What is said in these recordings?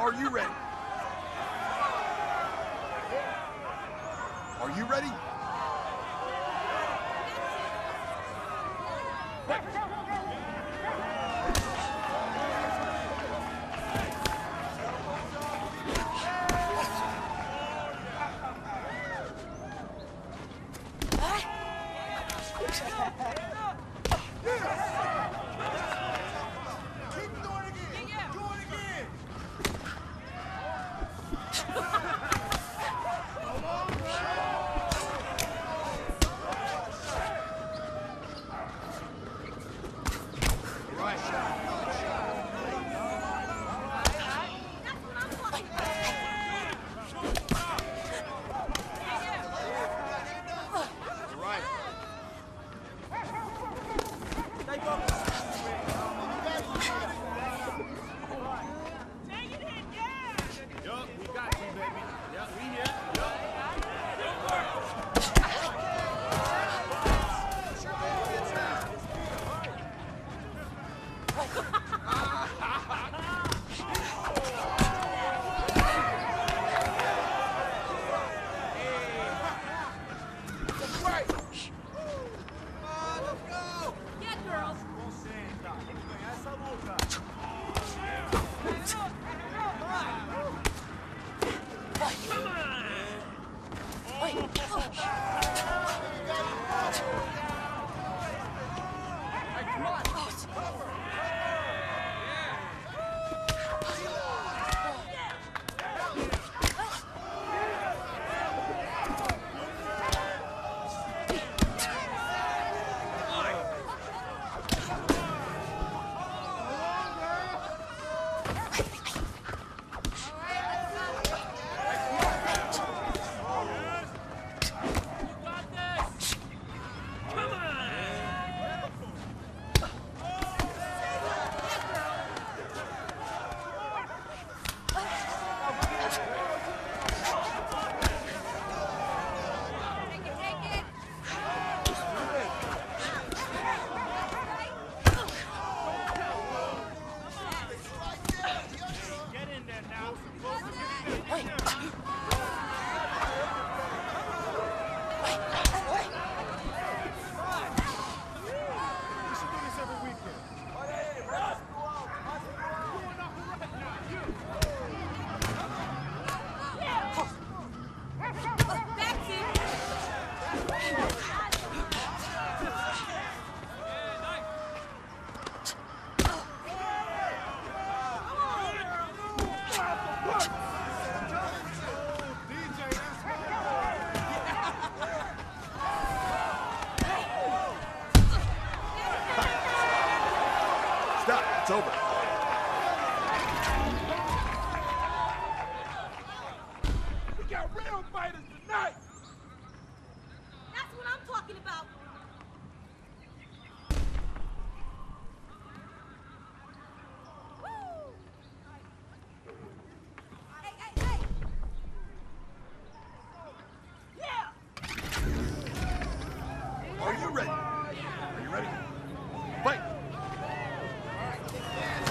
Are you ready? Are you ready? It's over. We got real fighters tonight. That's what I'm talking about. Woo! Hey, hey, hey! Yeah! Are you ready? Are you ready? Fight!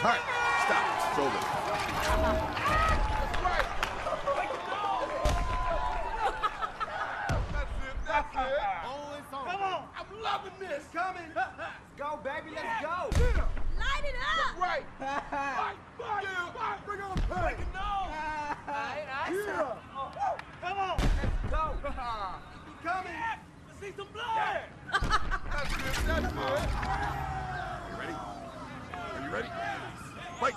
All right, stop. It's over. That's it. Come on. I'm loving this. Coming. Let's go, baby. Let's go. Yeah. Light it up! Right. Fight. Bring on the pain. Break it down. Yeah. Come on. Let's go. Coming. Let's see some blood. Yeah. That's it. You ready? Are you ready? Fight.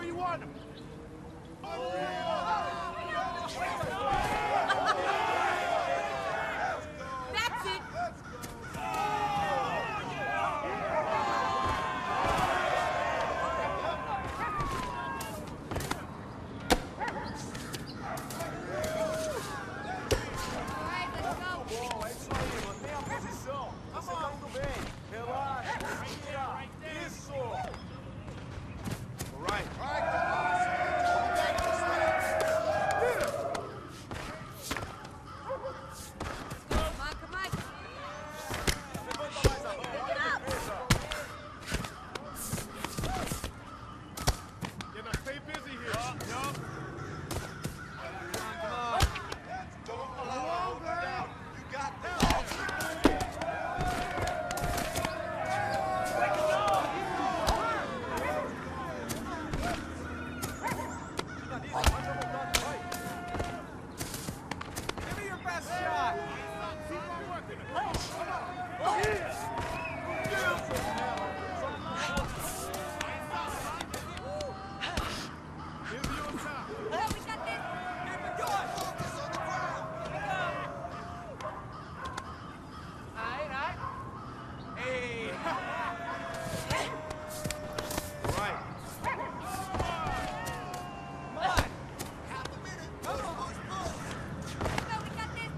where you want him. That's it. Bom, é isso aí, mantenha a posição. Você tá indo bem. Relaxa, respira. Isso. All right. Come on, come on. Levanta mais a mão. Pick it up. Yeah, now stay busy here. Yup. You got this. Give me your best shot. Keep on working it. Here's you on top. Oh, we got this. Hey. All right. Come on. Half a minute. Come on. Oh, we got this.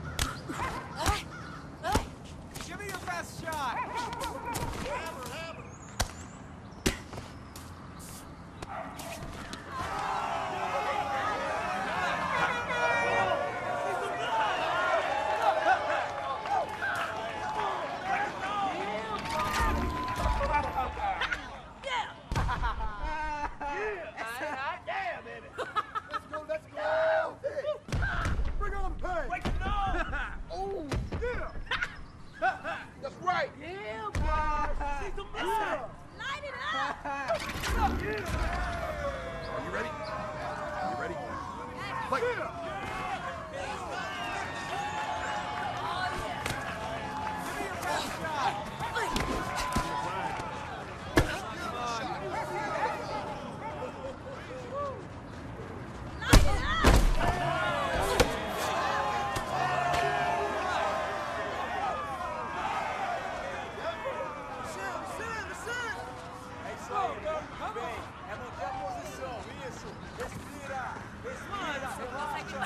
Give me your best shot. Let's go. Bring on the pain. Oh, yeah. That's right. Yeah, boy. Light it up. Are you ready? You ready? Fight. Oh, yeah. Give me your best shot. Light it up. É isso aí, muito bem. É manter a posição. Isso. Respira. Respira. Relaxa.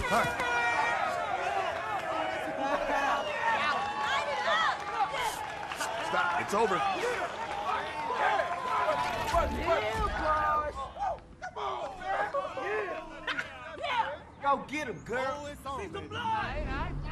Huh. Light it up! Stop. It's over. Go get him, girl. See some blood.